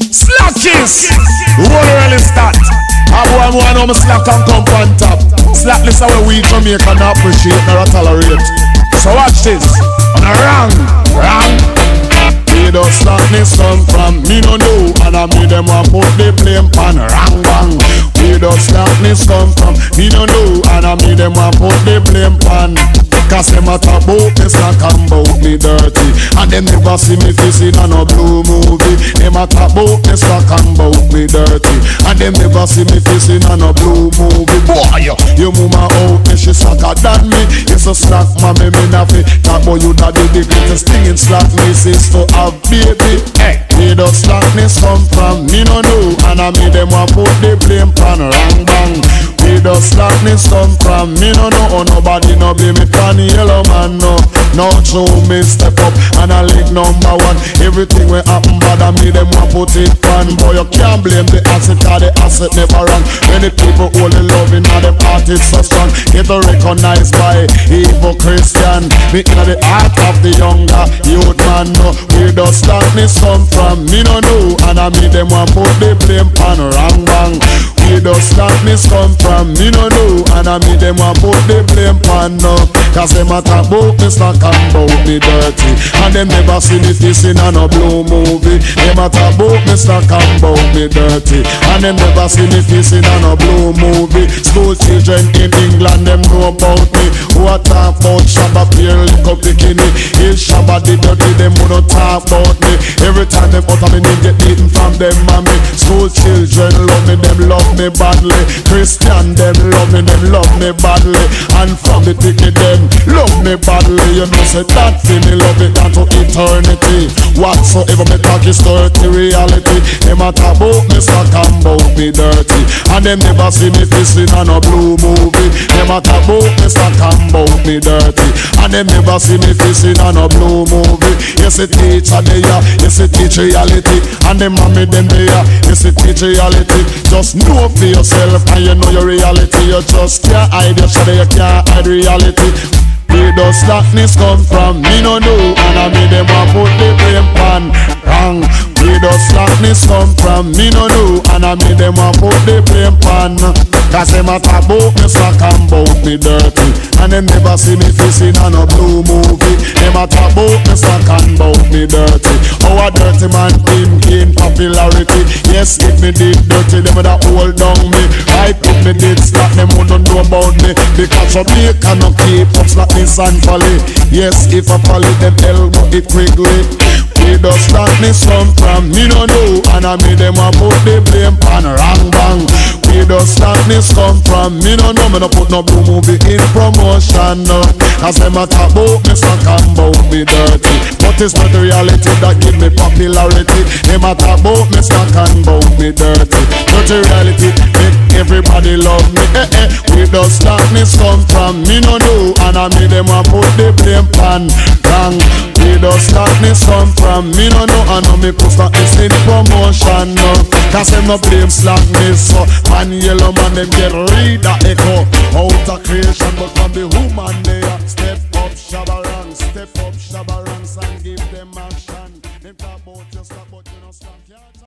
Slackies. Who really start? I boy know me slack and come on top. Slackness how we Jamaican appreciate nor tolerate. So watch this. On a wrong. Where the slackness come from, me no know. And I made them a put the blame pan wrong bang. Where the slackness come from, me no know. And I made them a put the blame pan. Cause them a talk about me slack and bout me dirty. And them never see me facing on a blue movie. Them a talk about me slack and bout me dirty. And them never see me facing on a blue movie. Boy, your mama out me, she slacker than me. It's a slack mommy, me not fi talk about you that the greatest thing in slackness is to have baby. Hey, where the slackness come from, me no know. And I made them a put the blame pan wrong bang. Where the slackness come from, me no know. Oh, nobody no blame it pan yellow man, no. Now show me step up and I lick number one. Everything will happen bad and me them want put it pan. Boy, you can't blame the asset, cause the asset never wrong. Many people only loving and them heart is so strong. Get recognized by evil Christian. Me in the heart of the younger youth man, no. Where the slackness come from, me no know. And I me them want put the blame pan wrong bang. Where the slackness come from, me no know. And I me them want put the blame pan no. Cause them a talk about me slack and bout me dirty. And them never see me facing on a blue movie. Them a talk about me slack and bout me dirty. And them never see me facing on a blue movie. School children in England, them know about me. Who a talk about Shabba Pierre, lick up bikini. Is Shabba the dirty, them who don't talk about me. Every time them out of me name get eaten from them mommy. School children love me, them love me badly. Christian, them love me badly. And from the ticket them love me badly. You know say that for me love it down to eternity. Whatsoever me talk is dirty reality. Them a talk about me slack and bout me dirty. And them never see me facing on a blue movie. Them a talk about me slack and bout me dirty. And them never see me facing on a blue movie. Yes, it teach a day, yes, it teach reality. And them mommy them there, yes, it teach reality. Just know for yourself and you know your reality. You just can't hide your shadow, you can't hide reality. Where the slackness come from, me no know. And I made them a put the blame pan wrong. Where the slackness come from, me no know. And I made them a put the blame pan. Cause them a talk about me slack and bout me dirty. And them never see me facing on a blue movie. Them a talk about me slack and bout me dirty. How a dirty man gain popularity. Yes, if me did dirty, them would hold down me. Right if me did slack, them wouldn't know about me. Because Jamaica no keep up slackness and folly. Yes, if I folly, them elbow it quickly. Where the slackness come from, me no know. And I made them a put the blame pan wrong bang. Where the slackness come from, me no know. Me no put no blue movie in promotion no. Cause them a talk about me slack and bout me dirty. But it's not the reality that give me popularity. Them a talk about me slack and bout me dirty. Not the reality, make everybody love me. Where the slackness come from, me no know. And I made them a put the blame pan wrong. Where the slackness come from, me no know. And me put slackness in promotion no. Cause them no blame slackness so. Man yellow man them get rid of echo. Out of creation but from the human they are. Step up Shabba ranks and give